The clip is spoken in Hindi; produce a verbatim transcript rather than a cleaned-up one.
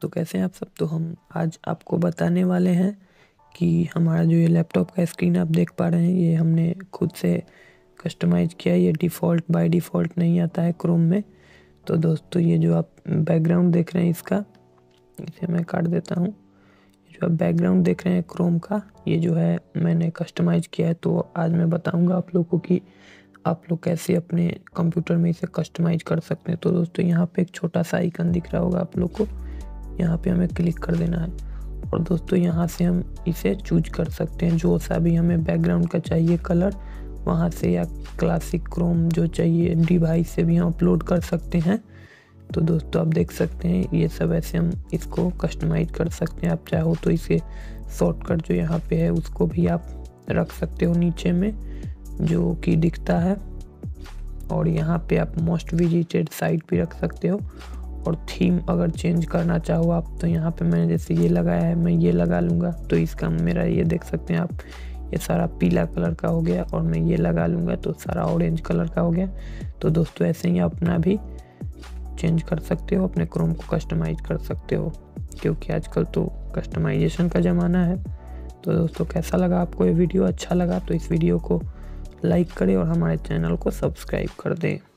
दोस्तों, कैसे हैं आप सब। तो हम आज आपको बताने वाले हैं कि हमारा जो ये लैपटॉप का स्क्रीन आप देख पा रहे हैं, ये हमने खुद से कस्टमाइज़ किया है। ये डिफ़ॉल्ट बाय डिफ़ॉल्ट नहीं आता है क्रोम में। तो दोस्तों, ये जो आप बैकग्राउंड देख रहे हैं इसका, इसे मैं काट देता हूँ। जो आप बैकग्राउंड देख रहे हैं क्रोम का, ये जो है मैंने कस्टमाइज़ किया है। तो आज मैं बताऊँगा आप लोगों को कि आप लोग कैसे अपने कंप्यूटर में इसे कस्टमाइज़ कर सकते हैं। तो दोस्तों, यहाँ पे एक छोटा सा आइकन दिख रहा होगा आप लोग को, यहाँ पे हमें क्लिक कर देना है। और दोस्तों, यहाँ से हम इसे चूज कर सकते हैं जो सा भी हमें बैकग्राउंड का चाहिए कलर, वहाँ से, या क्लासिक क्रोम जो चाहिए डिवाइस से भी हम अपलोड कर सकते हैं। तो दोस्तों, आप देख सकते हैं ये सब ऐसे हम इसको कस्टमाइज़ कर सकते हैं। आप चाहो तो इसे शॉर्टकट जो यहाँ पे है उसको भी आप रख सकते हो नीचे में, जो कि दिखता है। और यहाँ पे आप मोस्ट विजिटेड साइट भी रख सकते हो। और थीम अगर चेंज करना चाहो आप, तो यहाँ पे मैंने जैसे ये लगाया है, मैं ये लगा लूँगा तो इसका मेरा ये देख सकते हैं आप, ये सारा पीला कलर का हो गया। और मैं ये लगा लूँगा तो सारा ऑरेंज कलर का हो गया। तो दोस्तों, ऐसे ही अपना भी चेंज कर सकते हो, अपने क्रोम को कस्टमाइज़ कर सकते हो, क्योंकि आजकल तो कस्टमाइजेशन का ज़माना है। तो दोस्तों, कैसा लगा आपको ये वीडियो? अच्छा लगा तो इस वीडियो को लाइक करें और हमारे चैनल को सब्सक्राइब कर दें।